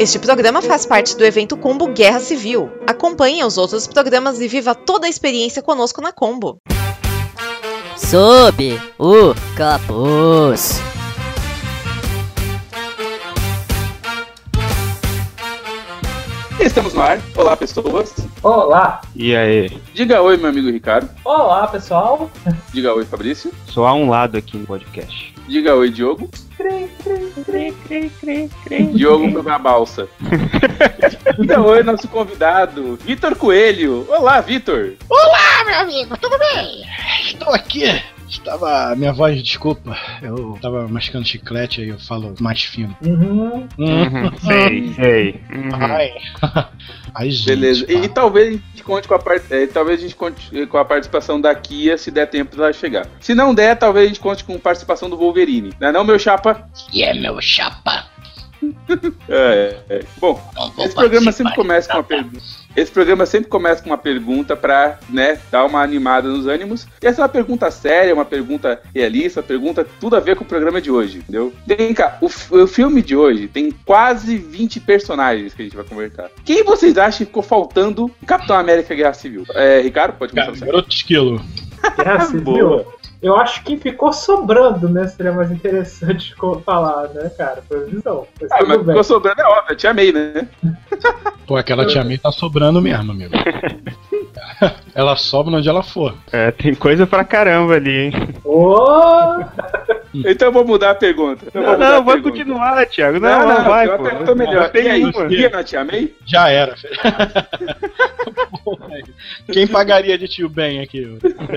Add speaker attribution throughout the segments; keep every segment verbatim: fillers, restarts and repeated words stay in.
Speaker 1: Este programa faz parte do evento Combo Guerra Civil. Acompanhe os outros programas e viva toda a experiência conosco na Combo.
Speaker 2: Sob o capuz.
Speaker 3: Estamos no ar. Olá, pessoas.
Speaker 4: Olá.
Speaker 5: E aí?
Speaker 3: Diga oi, meu amigo Ricardo.
Speaker 4: Olá, pessoal.
Speaker 3: Diga oi, Fabrício.
Speaker 5: Só há um lado aqui no podcast.
Speaker 3: Diga oi, Diogo.
Speaker 4: Cri, cri, cri, cri, cri, cri.
Speaker 3: Diogo foi pra balsa. Diga oi, nosso convidado, Vitor Coelho. Olá, Vitor.
Speaker 6: Olá, meu amigo, tudo bem? Estou aqui. Estava. Minha voz, desculpa. Eu tava mascando chiclete, aí eu falo mais fino.
Speaker 4: Uhum.
Speaker 5: Uhum, sei, sei. Uhum.
Speaker 6: Ai. Ai, gente.
Speaker 3: Beleza. E,
Speaker 6: pá.
Speaker 3: e talvez a gente conte com a part... é, talvez a gente conte com a participação da Kia, se der tempo dela chegar. Se não der, talvez a gente conte com a participação do Wolverine. Não é não, meu chapa?
Speaker 6: E é meu chapa.
Speaker 3: É, é. Bom,
Speaker 6: Não vou
Speaker 3: esse programa
Speaker 6: participar,
Speaker 3: sempre começa com uma pergunta. Esse programa sempre começa com uma pergunta pra, né, dar uma animada nos ânimos. E essa é uma pergunta séria, uma pergunta realista, uma pergunta tudo a ver com o programa de hoje, entendeu? Vem cá, o, o filme de hoje tem quase vinte personagens que a gente vai conversar. Quem vocês acham que ficou faltando em Capitão América Guerra Civil? É, Ricardo, pode começar você.
Speaker 6: Garoto esquilo.
Speaker 4: Guerra Civil.
Speaker 3: Boa.
Speaker 4: Eu acho que ficou sobrando, né? Seria mais interessante falar, né, cara? Foi a visão. Mas
Speaker 3: Ah,
Speaker 4: tudo
Speaker 3: mas
Speaker 4: bem.
Speaker 3: ficou sobrando, é óbvio, eu te amei, né?
Speaker 6: Pô, aquela tia May tá sobrando mesmo, amigo. Ela sobra onde ela for.
Speaker 5: É, tem coisa pra caramba ali, hein?
Speaker 4: Ô!
Speaker 3: Então eu vou mudar a pergunta. Eu vou
Speaker 5: Não,
Speaker 3: mudar
Speaker 5: não,
Speaker 3: a
Speaker 5: vai
Speaker 3: pergunta.
Speaker 5: continuar, Thiago. Não,
Speaker 3: Não,
Speaker 5: não,
Speaker 3: não,
Speaker 5: vai,
Speaker 3: eu
Speaker 5: pô.
Speaker 3: até tô melhor.
Speaker 5: Tem
Speaker 3: E aí,
Speaker 5: uma.
Speaker 3: Kia na Tia May?
Speaker 6: Já era, filho. Quem pagaria de tio Ben aqui?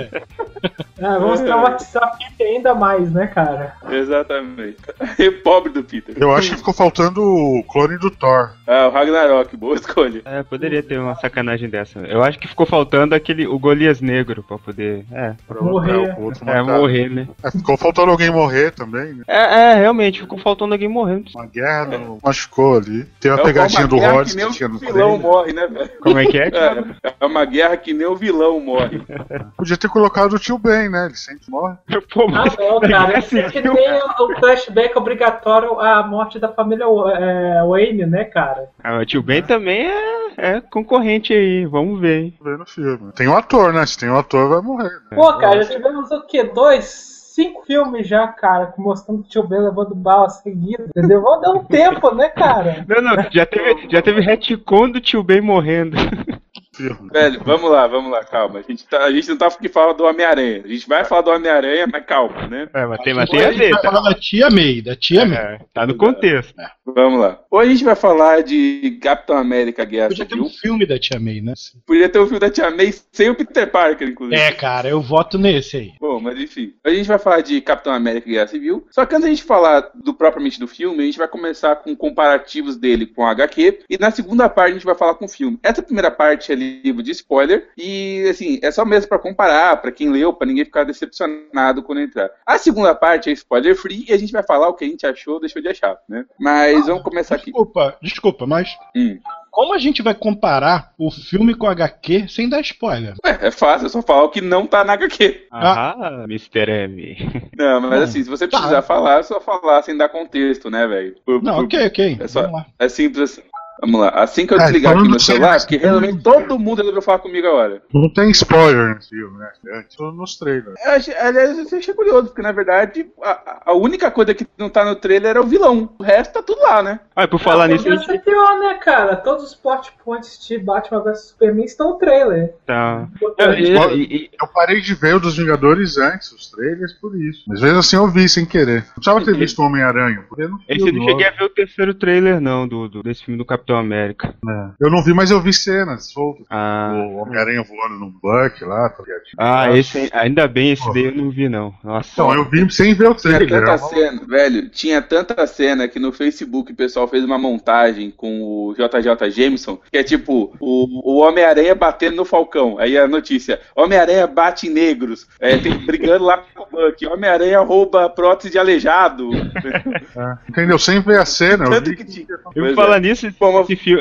Speaker 4: Ah, vamos traumatizar o Peter ainda mais, né, cara?
Speaker 3: Exatamente. E pobre do Peter.
Speaker 7: Eu acho que ficou faltando o clone do Thor.
Speaker 3: Ah, o Ragnarok, boa escolha.
Speaker 5: É, poderia ter uma sacanagem dessa. Eu acho que ficou faltando aquele, o Golias Negro pra poder, é,
Speaker 7: Pra,
Speaker 4: Morrer.
Speaker 7: pra o outro
Speaker 5: é
Speaker 7: matar.
Speaker 5: morrer, né?
Speaker 7: É, ficou faltando alguém morrer também, né?
Speaker 5: É, é, realmente, ficou faltando alguém morrendo.
Speaker 7: Uma guerra não machucou ali. Tem uma
Speaker 3: É
Speaker 7: pegadinha
Speaker 3: uma
Speaker 7: do
Speaker 3: guerra
Speaker 7: Rhodes
Speaker 3: que nem
Speaker 7: que tinha no
Speaker 3: o vilão
Speaker 7: trailer.
Speaker 3: morre, né, velho?
Speaker 5: Como é que é? Thiago?
Speaker 3: É, é uma guerra que nem o vilão morre.
Speaker 7: Podia ter colocado o tio Ben, né? Ele sempre morre.
Speaker 5: Pô,
Speaker 4: Ah,
Speaker 5: mas
Speaker 4: não, cara.
Speaker 5: assim,
Speaker 4: É que tem o flashback obrigatório à morte da família é, Wayne, né, cara?
Speaker 5: ah, o tio Ben também é, é concorrente aí, vamos ver, hein?
Speaker 7: Vê no filme. Tem um ator, né? Se tem um ator, vai morrer. Né?
Speaker 4: Pô, cara, já tivemos o quê? Dois? Cinco filmes já, cara, mostrando o tio Ben levando bala seguida, entendeu? Vamos dar um tempo, né, cara?
Speaker 5: Não, não, já teve, já teve retcon do tio Ben morrendo.
Speaker 7: Filme.
Speaker 3: Velho, vamos lá, vamos lá, calma. A gente, tá, a gente não tá aqui falando do Homem-Aranha. A gente vai falar do Homem-Aranha, mas calma, né?
Speaker 5: É, mas tem, mas tem
Speaker 6: Hoje
Speaker 5: a
Speaker 6: a gente
Speaker 5: ver,
Speaker 6: vai
Speaker 5: tá?
Speaker 6: falar da tia May, da tia May.
Speaker 5: É, tá no contexto.
Speaker 3: Vamos lá. Hoje a gente vai falar de Capitão América Guerra
Speaker 6: Podia ter
Speaker 3: Civil.
Speaker 6: um filme da tia May, né?
Speaker 3: Podia ter o filme da Tia May sem o Peter Parker, inclusive.
Speaker 6: É, cara, eu voto nesse aí.
Speaker 3: Bom, mas enfim. A gente vai falar de Capitão América Guerra Civil. Só que antes da gente falar do propriamente do filme, a gente vai começar com comparativos dele com o H Q. E na segunda parte a gente vai falar com o filme. Essa primeira parte é livro de spoiler. E, assim, é só mesmo pra comparar, pra quem leu, pra ninguém ficar decepcionado quando entrar. A segunda parte é spoiler free e a gente vai falar o que a gente achou ou deixou de achar, né? Mas vamos começar aqui.
Speaker 6: Desculpa, desculpa, mas
Speaker 3: Hum.
Speaker 6: como a gente vai comparar o filme com o H Q sem dar spoiler?
Speaker 3: Ué, é fácil, é só falar o que não tá na H Q.
Speaker 5: Ah, mister M.
Speaker 3: Não, mas
Speaker 6: Bom,
Speaker 3: assim, se você
Speaker 6: tá.
Speaker 3: precisar falar, é só falar sem dar contexto, né, velho? Por-
Speaker 6: Não,
Speaker 3: por-
Speaker 6: ok, ok.
Speaker 3: É só-
Speaker 6: Vamos lá.
Speaker 3: É simples assim. Vamos lá. Assim que eu
Speaker 7: É,
Speaker 3: desligar aqui
Speaker 7: falando
Speaker 3: meu
Speaker 7: sério,
Speaker 3: celular,
Speaker 7: mas-
Speaker 3: porque realmente todo mundo resolveu falar comigo agora.
Speaker 7: Não tem spoiler nesse filme, né? Antes, só nos trailers.
Speaker 3: Eu achei- aliás, eu achei curioso, porque na verdade a, a única coisa que não tá no trailer era o vilão. O resto tá tudo lá, né?
Speaker 5: Ah, por falar nisso, a
Speaker 4: Podia
Speaker 5: gente
Speaker 4: ser pior, né, cara? Todos os plot points de Batman versus Superman estão no trailer.
Speaker 5: tá.
Speaker 4: É,
Speaker 5: E- e- e-
Speaker 7: Eu parei de ver o dos Vingadores antes, os trailers, por isso. Às vezes assim eu vi sem querer. Não precisava ter visto o Homem-Aranha. Porque não
Speaker 5: Esse eu não cheguei a ver o terceiro trailer, não, do, do- desse filme do Capitão América.
Speaker 7: Eu não vi, mas eu vi cenas soltas.
Speaker 5: Ah,
Speaker 7: O Homem-Aranha voando num Buck lá. Tá ligado?
Speaker 5: ah esse, ainda bem, esse daí eu não vi, não. Nossa.
Speaker 7: Então, eu vi sem ver o
Speaker 3: Tinha
Speaker 7: trailer.
Speaker 3: tanta
Speaker 7: Era uma-
Speaker 3: cena, velho, tinha tanta cena que no Facebook o pessoal fez uma montagem com o J J Jameson, que é tipo, o, o Homem-Aranha batendo no Falcão. Aí a notícia, Homem-Aranha bate em negros, é, tem brigando lá com o Buck, Homem-Aranha rouba prótese de aleijado.
Speaker 7: É. Entendeu? Sem ver a cena, eu
Speaker 3: Tanto
Speaker 7: vi
Speaker 3: que tinha.
Speaker 5: Eu
Speaker 3: Pois
Speaker 5: vou falar
Speaker 3: é.
Speaker 5: nisso,
Speaker 3: Bom, mas-
Speaker 5: esse filme. é,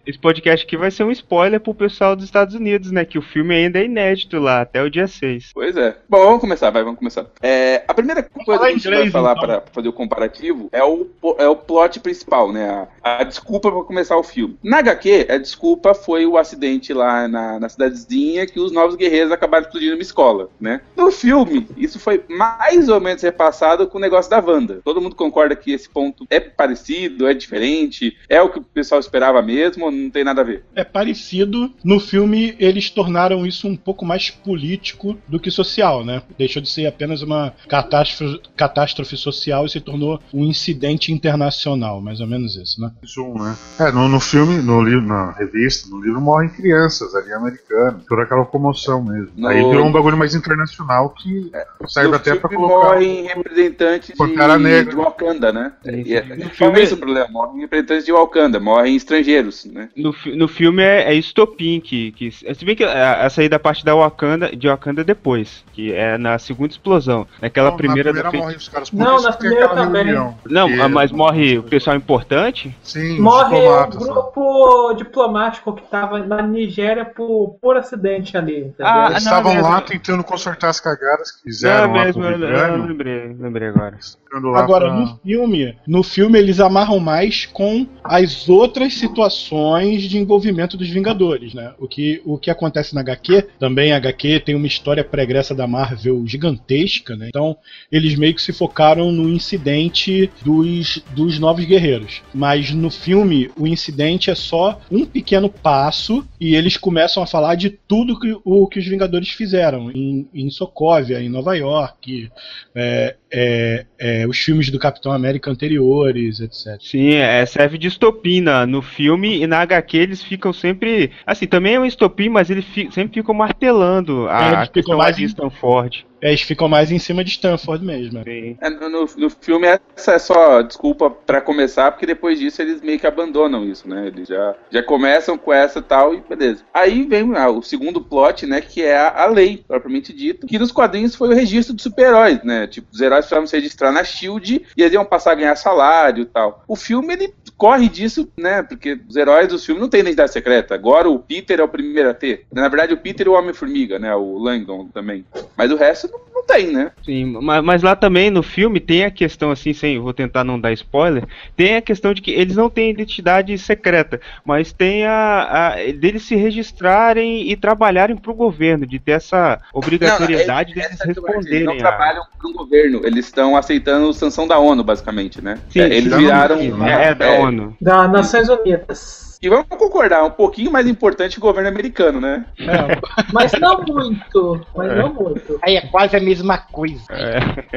Speaker 5: esse podcast aqui vai ser um spoiler pro pessoal dos Estados Unidos, né? Que o filme ainda é inédito lá, até o dia seis.
Speaker 3: Pois é. Bom, vamos começar, vai, vamos começar. É, a primeira coisa que a gente vai falar
Speaker 6: então.
Speaker 3: para fazer o comparativo é o, é o plot principal, né? A, a desculpa para começar o filme. Na agá quê, a desculpa foi o acidente lá na, na cidadezinha que os novos guerreiros acabaram explodindo uma escola, né? No filme, isso foi mais ou menos repassado com o negócio da Wanda. Todo mundo concorda que esse ponto é parecido, é diferente, é o que o pessoal esperava mesmo ou não tem nada a ver?
Speaker 6: É parecido. No filme, eles tornaram isso um pouco mais político do que social, né? Deixou de ser apenas uma catástrofe, catástrofe social e se tornou um incidente internacional, mais ou menos isso, né?
Speaker 7: Isso, né? É, no, no filme, no livro, na revista, no livro morrem crianças ali americanas, toda aquela comoção mesmo.
Speaker 3: No...
Speaker 7: Aí virou um bagulho mais internacional que é, serve
Speaker 3: no
Speaker 7: até pra
Speaker 3: filme
Speaker 7: colocar.
Speaker 3: Morrem representantes de,
Speaker 7: Pantera Negra.
Speaker 3: de Wakanda, né?
Speaker 5: Sim,
Speaker 3: E é,
Speaker 5: sim.
Speaker 3: no filme é esse o problema, morrem representantes de Wakanda, morrem estrangeiros, né?
Speaker 5: No, fi- no filme é, é estopim que, que. Se bem que a- essa aí da parte da Wakanda, de Wakanda depois, que é na segunda explosão. Naquela
Speaker 7: Não,
Speaker 5: primeira.
Speaker 7: na primeira
Speaker 5: da
Speaker 7: morrem os caras por
Speaker 4: Não,
Speaker 7: isso
Speaker 4: na
Speaker 7: que tem
Speaker 4: primeira
Speaker 7: aquela
Speaker 4: também.
Speaker 7: reunião.
Speaker 5: Não,
Speaker 7: Porque-
Speaker 5: mas morre o pessoal importante?
Speaker 7: Sim, os
Speaker 4: Morre o
Speaker 7: diplomatas, né?
Speaker 4: grupo diplomático que tava na Nigéria por, por acidente ali, entendeu?
Speaker 5: Ah,
Speaker 7: Eles
Speaker 5: não,
Speaker 7: estavam
Speaker 5: mesmo.
Speaker 7: lá tentando consertar as cagadas que
Speaker 5: Não,
Speaker 7: fizeram lá
Speaker 5: mesmo,
Speaker 7: com o
Speaker 5: eu, eu
Speaker 7: Vibranium,
Speaker 5: lembrei, lembrei agora.
Speaker 7: ficando lá
Speaker 6: Agora,
Speaker 7: pra-
Speaker 6: no filme, no filme eles amarram mais com as outras situações de envolvimento dos Vingadores, né? O que, o que acontece na agá quê, também a agá quê tem uma história pregressa da Marvel gigantesca, né? Então, eles meio que se focaram no incidente dos, dos Novos Guerreiros. Mas no filme, o incidente é só um pequeno passo e eles começam a falar de tudo que, o que os Vingadores fizeram em, em Sokovia, em Nova York, é, é, é, os filmes do Capitão América anteriores, etcétera.
Speaker 5: Sim, é, serve de estopim na- no filme e na agá quê eles ficam sempre. Assim, também é um estopim, mas eles fi- sempre ficam martelando
Speaker 6: É,
Speaker 5: a,
Speaker 6: eles
Speaker 5: a
Speaker 6: ficam
Speaker 5: questão
Speaker 6: mais
Speaker 5: mais de
Speaker 6: em-
Speaker 5: Stanford.
Speaker 6: É, eles ficam mais em cima de Stanford mesmo. né?
Speaker 5: Sim.
Speaker 3: É, no, no- no filme essa é só desculpa pra começar, porque depois disso eles meio que abandonam isso, né? Eles já, já começam com essa tal e beleza. Aí vem ah, o segundo plot, né? Que é a, a lei, propriamente dito, que nos quadrinhos foi o registro de super-heróis, né? Tipo, os heróis precisavam se registrar na Shield e eles iam passar a ganhar salário e tal. O filme, ele corre disso, né? Porque os heróis dos filmes não têm identidade secreta. Agora o Peter é o primeiro a ter. Na verdade, o Peter é o Homem-Formiga, né? O Langdon também. Mas o resto não, não tem, né?
Speaker 5: Sim, mas, mas lá também no filme tem a questão, assim, sem, vou tentar não dar spoiler, tem a questão de que eles não têm identidade secreta, mas tem a, a deles se registrarem e trabalharem pro governo, de ter essa obrigatoriedade
Speaker 3: Não, é-
Speaker 5: deles
Speaker 3: essa que eu acho,
Speaker 5: responderem.
Speaker 3: Eles não
Speaker 5: a-
Speaker 3: trabalham para um governo, eles estão aceitando sanção da ONU, basicamente, né?
Speaker 5: Sim,
Speaker 3: É, eles
Speaker 5: sim,
Speaker 3: viraram.
Speaker 5: é, é da
Speaker 3: é,
Speaker 5: ONU.
Speaker 4: Das Nações Unidas.
Speaker 3: E vamos concordar, um pouquinho mais importante que o governo americano, né?
Speaker 6: É,
Speaker 4: Mas não muito. Mas
Speaker 5: É.
Speaker 4: não muito.
Speaker 6: aí é quase a mesma coisa.
Speaker 5: É.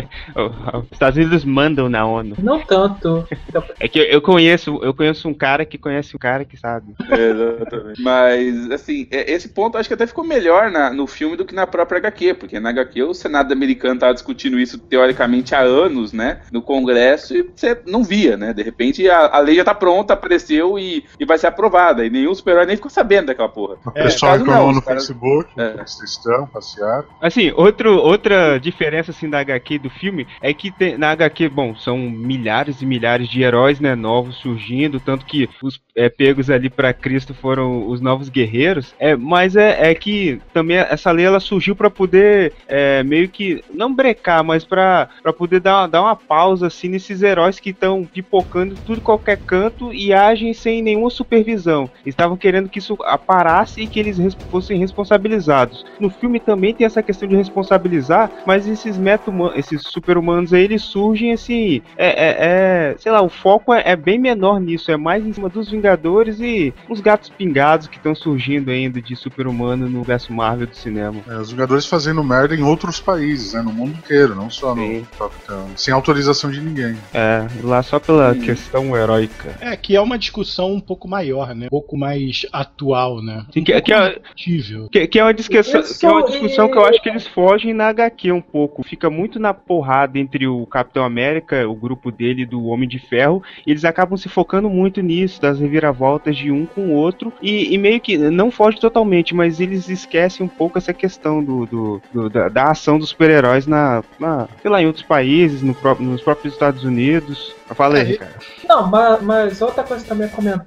Speaker 5: Os Estados Unidos mandam na ONU.
Speaker 4: Não tanto.
Speaker 5: É que eu, eu conheço, eu conheço um cara que conhece um cara que sabe.
Speaker 3: Exatamente. Mas, assim, é- esse ponto acho que até ficou melhor na- no filme do que na própria agá quê, porque na agá quê o Senado americano tava discutindo isso teoricamente há anos, né? No Congresso, e você não via, né? De repente a, a lei já tá pronta, apareceu e, e vai ser aprovada. E nenhum super-herói nem ficou sabendo daquela porra.
Speaker 7: O
Speaker 6: É,
Speaker 7: pessoal
Speaker 3: caso
Speaker 7: reclamou
Speaker 3: não,
Speaker 7: no
Speaker 3: os caras-
Speaker 7: Facebook,
Speaker 3: É.
Speaker 7: eles estão, passearam.
Speaker 5: Assim, outro, outra diferença assim da agá quê e do filme é que tem- na agá quê, bom, são milhares e milhares de heróis, né, novos surgindo, tanto que os é, pegos ali pra Cristo foram os novos guerreiros, é, mas é, é que também essa lei ela surgiu pra poder é, meio que, não brecar, mas pra, pra poder dar, dar uma pausa assim nesses heróis que estão pipocando tudo em qualquer canto e agem sem nenhuma supervisão. Estavam querendo que isso parasse e que eles res- fossem responsabilizados. No filme também tem essa questão de responsabilizar, mas esses meta esses super-humanos aí, eles surgem assim, é, é, é, sei lá, o foco é, é bem menor nisso, é mais em cima dos Vingadores e uns gatos pingados que estão surgindo ainda de super-humano no universo Marvel do cinema.
Speaker 7: É, os Vingadores fazendo merda em outros países, né? No mundo inteiro, não só
Speaker 5: Sim.
Speaker 7: no Capitão. Sem autorização de ninguém.
Speaker 5: É, lá só pela
Speaker 3: Sim.
Speaker 5: questão heróica.
Speaker 6: É, que é uma discussão um pouco maior, né? Um pouco mais atual, né?
Speaker 5: Sim, que, que, é,
Speaker 6: Discutível.
Speaker 5: que, que é uma discussão,
Speaker 4: Isso
Speaker 5: que é uma discussão
Speaker 4: é-
Speaker 5: que eu acho que eles fogem na agá quê um pouco. Fica muito na porrada entre o Capitão América, o grupo dele do Homem de Ferro, e eles acabam se focando muito nisso, das reviravoltas de um com o outro, e, e meio que não foge totalmente, mas eles esquecem um pouco essa questão do, do- do- da, da ação dos super-heróis na, na, sei lá, em outros países, no próprio, nos próprios Estados Unidos. Fala aí,
Speaker 6: É,
Speaker 5: Ricardo.
Speaker 4: Não, mas, mas outra coisa também é comentado é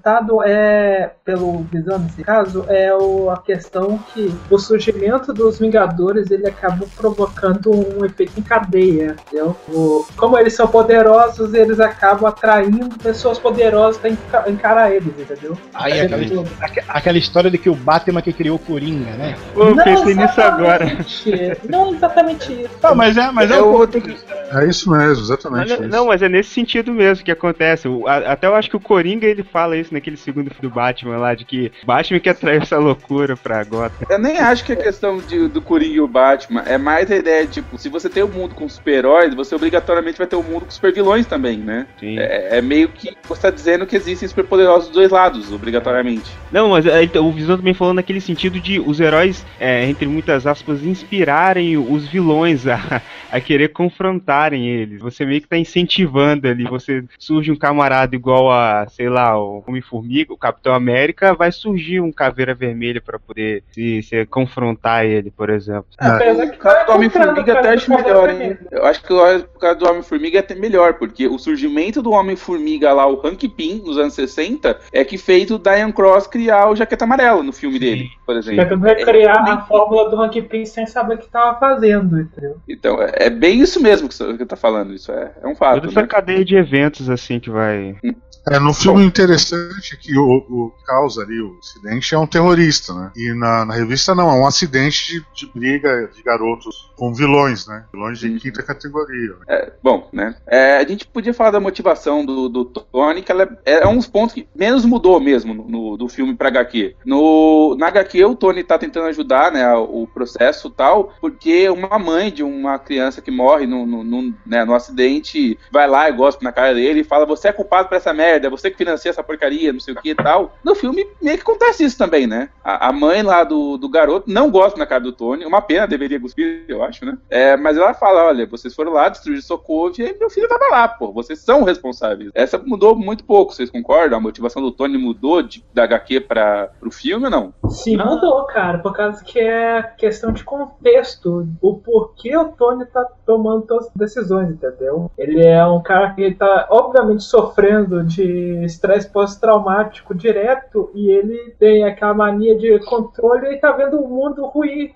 Speaker 4: é, pelo Visão nesse caso, é o, a questão que o surgimento dos Vingadores ele acabou provocando um efeito em cadeia, entendeu? O, como eles são poderosos, eles acabam atraindo pessoas poderosas pra enca- encarar eles, entendeu?
Speaker 6: Aí, aquela, aque- aquela história de que o Batman que criou o Coringa, né?
Speaker 5: Pô, eu
Speaker 4: Não
Speaker 5: pensei nisso agora.
Speaker 4: exatamente, Não exatamente isso.
Speaker 6: Não, mas é, mas é
Speaker 3: Eu
Speaker 6: um
Speaker 3: vou
Speaker 6: pouco
Speaker 3: ter que-
Speaker 7: É isso mesmo, exatamente
Speaker 5: Mas,
Speaker 7: isso.
Speaker 5: não, mas é nesse sentido mesmo que acontece. O- a- até eu acho que o Coringa ele fala isso naquele segundo filme do Batman lá, de que o Batman que atraiu essa loucura pra Gotham.
Speaker 3: Eu nem acho que a questão de- do Coringa e o Batman é mais a ideia de, tipo, se você tem um mundo com super-heróis, você obrigatoriamente vai ter um mundo com super-vilões também, né?
Speaker 5: Sim.
Speaker 3: É, é meio que você tá dizendo que existem super-poderosos dos dois lados, obrigatoriamente.
Speaker 5: Não, mas é, então, o Visão também falou naquele sentido de os heróis, é, entre muitas aspas, inspirarem os vilões a, a querer confrontarem eles. Você meio que tá incentivando ali. Você surge um camarada igual a, sei lá, o Homem-Formiga, o Capitão América, vai surgir um Caveira Vermelha pra poder se, se confrontar ele, por exemplo.
Speaker 4: Apesar
Speaker 3: O
Speaker 4: que
Speaker 3: caso
Speaker 4: vai
Speaker 3: do Homem-Formiga
Speaker 4: comprando
Speaker 3: até
Speaker 4: por
Speaker 3: acho
Speaker 4: causa do
Speaker 3: melhor,
Speaker 4: Capitão
Speaker 3: hein?
Speaker 4: América.
Speaker 3: Eu acho que o caso do Homem-Formiga é até melhor, porque o surgimento do Homem-Formiga lá, o Hank Pym, nos anos sessenta, é que fez o Diane Cross criar o Jaqueta Amarela no filme dele, por exemplo.
Speaker 4: Tentando recriar a fórmula do Hank Pym sem saber o que tava fazendo, entendeu?
Speaker 3: Então, é, é bem isso mesmo que você tá falando, isso é, é um fato,
Speaker 5: Toda essa
Speaker 3: né?
Speaker 5: cadeia de eventos, assim, que vai...
Speaker 7: É, no filme interessante que o, o causa ali, o acidente, é um terrorista, né? E na, na revista não, é um acidente de, de briga de garotos com vilões, né? Vilões de
Speaker 3: Uhum.
Speaker 7: quinta categoria. Né?
Speaker 3: É, bom, né? É, a gente podia falar da motivação do, do Tony, que ela é, é um dos pontos que menos mudou mesmo no, no- do filme pra agá quê. No, na agá quê, o Tony tá tentando ajudar, né, o processo e tal, porque uma mãe de uma criança que morre no, no, no, né, no acidente vai lá e gosta na cara dele e fala: você é culpado por essa merda, é você que financia essa porcaria, não sei o que e tal. No filme meio que acontece isso também, né? A, a mãe lá do, do garoto não gosta na cara do Tony, uma pena, deveria cuspir, eu acho, né? É, mas ela fala: olha, vocês foram lá, destruíram Sokovia e meu filho tava lá, pô, vocês são responsáveis. Essa mudou muito pouco, vocês concordam? A motivação do Tony mudou de, da agá quê para pro filme ou não?
Speaker 4: Sim, mudou, cara, por causa que é questão de contexto, o porquê o Tony tá tomando todas as decisões, entendeu? Ele é um cara que tá, obviamente, sofrendo de estresse pós-traumático direto e ele tem aquela mania de controle e tá vendo o mundo ruir.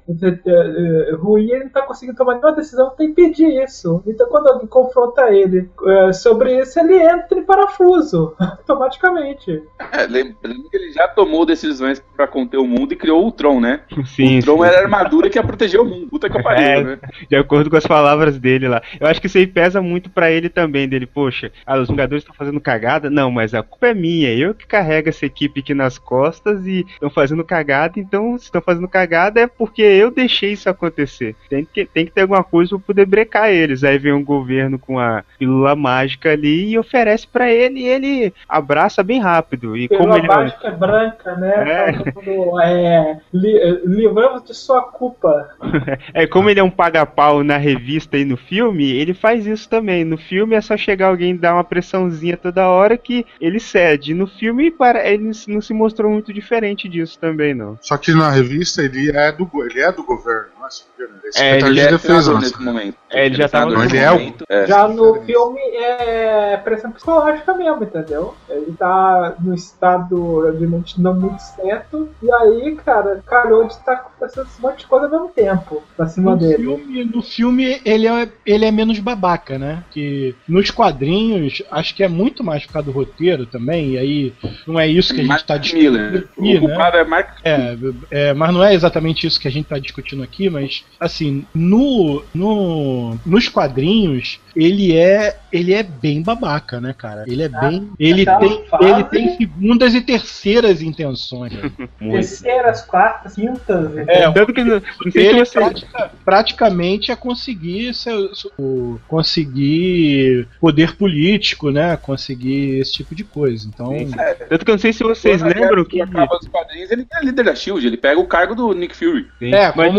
Speaker 4: Ruir, ele não tá conseguindo tomar nenhuma decisão pra impedir isso. Então, quando alguém confronta ele eh, sobre isso, ele entra em parafuso, automaticamente.
Speaker 3: É, lembrando que ele já tomou decisões pra conter o mundo e criou o Ultron, né?
Speaker 5: Sim,
Speaker 3: o Ultron
Speaker 5: sim.
Speaker 3: era a armadura que ia proteger o mundo. Puta que pariu,
Speaker 5: É,
Speaker 3: né?
Speaker 5: de acordo com as palavras dele lá. Eu acho que isso aí pesa muito pra ele também, dele, poxa, ah, os Vingadores estão fazendo cagada? Não, mas a culpa é minha, eu que carrego essa equipe aqui nas costas e estão fazendo cagada, então se estão fazendo cagada é porque eu deixei isso acontecer. Tem que, tem que ter alguma coisa pra poder brecar eles. Aí vem um governo com a pílula mágica ali e oferece pra ele e ele abraça bem rápido. E como
Speaker 4: Pela
Speaker 5: ele é um-
Speaker 4: mágica branca, né?
Speaker 5: É.
Speaker 4: Falando, é, li, livramos de sua culpa.
Speaker 5: É, como ele é um paga-pau na revista e no filme, ele faz isso também. No filme é só chegar alguém e dar uma pressãozinha toda hora que ele cede. No filme para- ele não se mostrou muito diferente disso também, não.
Speaker 7: Só que na revista ele é do, go- ele é do governo, não é? Se não me engano, ele é
Speaker 5: É,
Speaker 7: secretário
Speaker 5: ele
Speaker 7: de
Speaker 3: é
Speaker 7: defesa.
Speaker 3: senador
Speaker 7: Né?
Speaker 3: nesse momento.
Speaker 5: É, ele já tava
Speaker 3: senador
Speaker 7: no
Speaker 3: nesse
Speaker 7: filme.
Speaker 3: momento. É.
Speaker 4: Já no filme é pressão psicológica mesmo, entendeu? Ele tá no estado, obviamente, não muito certo. E aí, cara, calhou de estar acontecendo um monte de coisa ao mesmo tempo pra cima
Speaker 6: No
Speaker 4: dele.
Speaker 6: filme, no filme ele, é, ele é menos babaca, né? Que nos quadrinhos, acho que é muito mais por causa do roteiro também, e aí não é isso que a gente
Speaker 3: Mark
Speaker 6: tá discutindo
Speaker 3: Miller.
Speaker 6: aqui,
Speaker 3: O
Speaker 6: né?
Speaker 3: culpado é Mark
Speaker 6: É, é, mas não é exatamente isso que a gente tá discutindo aqui, mas assim, no, no nos quadrinhos, ele é ele é bem babaca, né, cara? Ele é bem, ele
Speaker 4: tá
Speaker 6: tem
Speaker 4: fase.
Speaker 6: ele tem segundas e terceiras intenções.
Speaker 5: Muito.
Speaker 4: Terceiras, quartas, quintas.
Speaker 6: É,
Speaker 5: Tanto que não, não sei se
Speaker 6: ele
Speaker 5: você.
Speaker 6: pratica- praticamente é conseguir seu, seu- conseguir poder político, né? Conseguir esse tipo de coisa. Então,
Speaker 5: Tanto que eu não sei se vocês
Speaker 3: Quando a
Speaker 5: lembram
Speaker 3: guerra
Speaker 5: que.
Speaker 3: acaba os quadrinhos, ele é líder da Shield, ele pega o cargo do Nick Fury.
Speaker 5: Sim,
Speaker 6: é
Speaker 5: mas-
Speaker 6: como, é como